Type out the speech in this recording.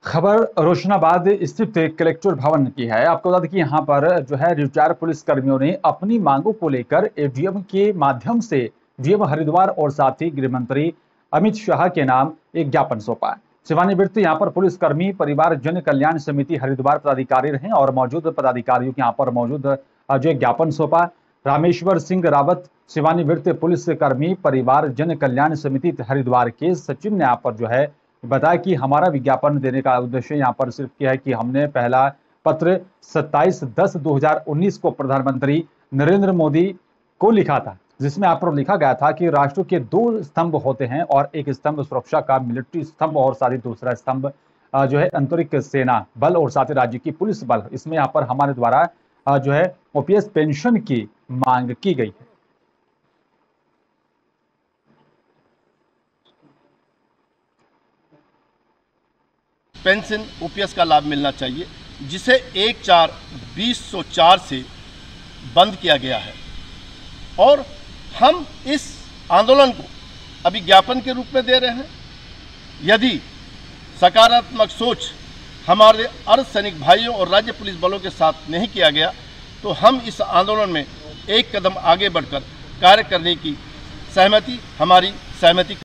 खबर रोशनाबाद स्थित कलेक्टर भवन की है। आपको बता दें कि यहाँ पर जो है रिटायर पुलिस कर्मियों ने अपनी मांगों को लेकर एडीएम के माध्यम से डीएम हरिद्वार और साथ ही गृह मंत्री अमित शाह के नाम एक ज्ञापन सौंपा। सेवानिवृत्त यहाँ पर पुलिसकर्मी परिवार जन कल्याण समिति हरिद्वार पदाधिकारी रहे और मौजूद पदाधिकारियों के यहाँ पर मौजूद जो ज्ञापन सौंपा। रामेश्वर सिंह रावत सेवानिवृत्त पुलिसकर्मी परिवार जन कल्याण समिति हरिद्वार के सचिव ने यहाँ पर जो है बताया कि हमारा विज्ञापन देने का उद्देश्य यहाँ पर सिर्फ यह है कि हमने पहला पत्र 27/10/2019 को प्रधानमंत्री नरेंद्र मोदी को लिखा था, जिसमें यहाँ पर लिखा गया था कि राष्ट्र के 2 स्तंभ होते हैं और एक स्तंभ सुरक्षा का मिलिट्री स्तंभ और साथ ही दूसरा स्तंभ जो है आंतरिक सेना बल और साथ ही राज्य की पुलिस बल। इसमें यहाँ पर हमारे द्वारा जो है ओपीएस पेंशन की मांग की गई है। पेंशन ओपीएस का लाभ मिलना चाहिए, जिसे 1/4/2004 से बंद किया गया है और हम इस आंदोलन को अभी ज्ञापन के रूप में दे रहे हैं। यदि सकारात्मक सोच हमारे अर्धसैनिक भाइयों और राज्य पुलिस बलों के साथ नहीं किया गया तो हम इस आंदोलन में एक कदम आगे बढ़कर कार्य करने की हमारी सहमति